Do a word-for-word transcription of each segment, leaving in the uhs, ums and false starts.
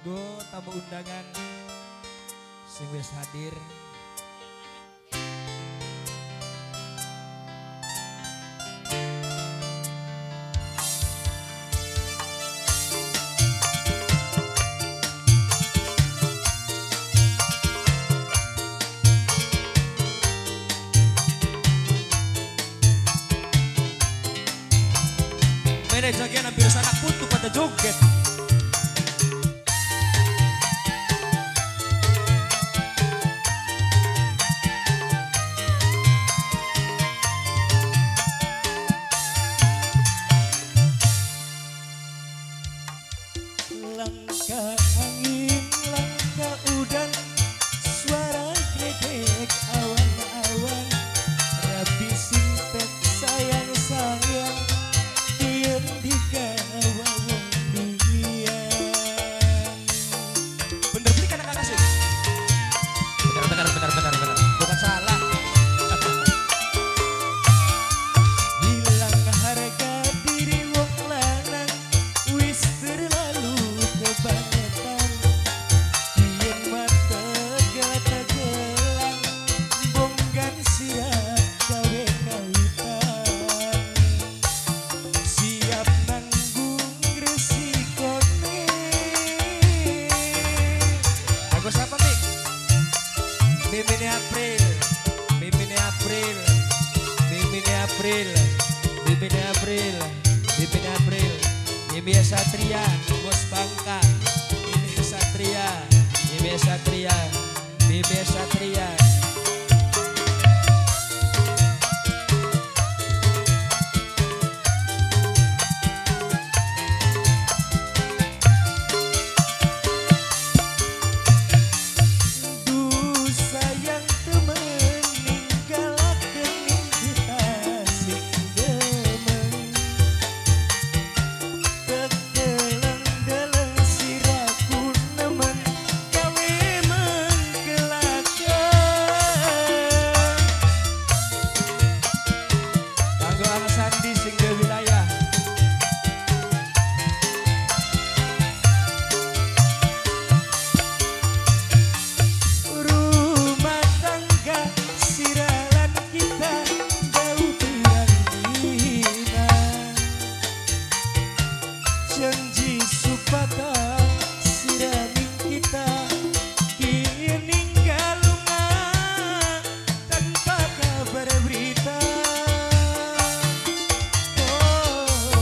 Monggo tamu undangan sing wis hadir. Mene jagian hampir sanak putu pada joget. Langkah angin, langkah udan, suara gledek awan-awan, rapi sinten sayang-sayang, diem di gawang dian. Bener beli kadang kakak sih. Bener bener bener bener bener. Bukan salah. Hilang harga diri wong lanang, wis terlalu kebangetan. Diem mata gelata-gelang, bonggan siap gawe kawitan. Siap nanggung resikone. Agus apa Mik? Mimine April, Mimine April, Mimine April, Mimine April, Mimine April, Mimi Satria, Bos Bangka, Mimi Satria, Mimi Satria, Mimi Satria. Duh sayang temen ninggalakeun kita sing demen. Tegeleng-geleng siraku nemen gawe menggelakeun. Kanggo Ang Sandi sing di wilayah. Rumah tangga siralan kita jauh pirang dina. Janji supaya siraning kita kini ninggal lunga tanpa kabar berita. Oh,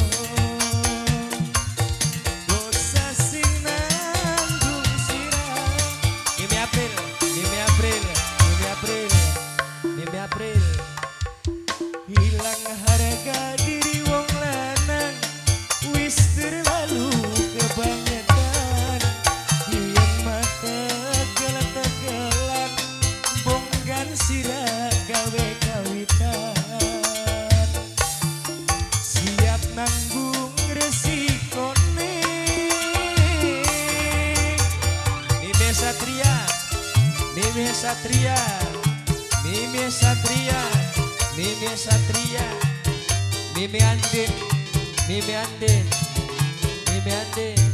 dosa sing nanggung sirah. Mimi April, Mimi April, Mimi April, Mimi April. Hilang harga diri wong lanang, wis terlalu kebangetan. Diem mata gelata-gelan, bonggan sirah gawe kawitan. Siap nanggung resikone. Mimi Satria, Mimi Satria, Mimi Satria, Mimi Satria, Mimi Andin, Mimi Andin, Mimi Andin.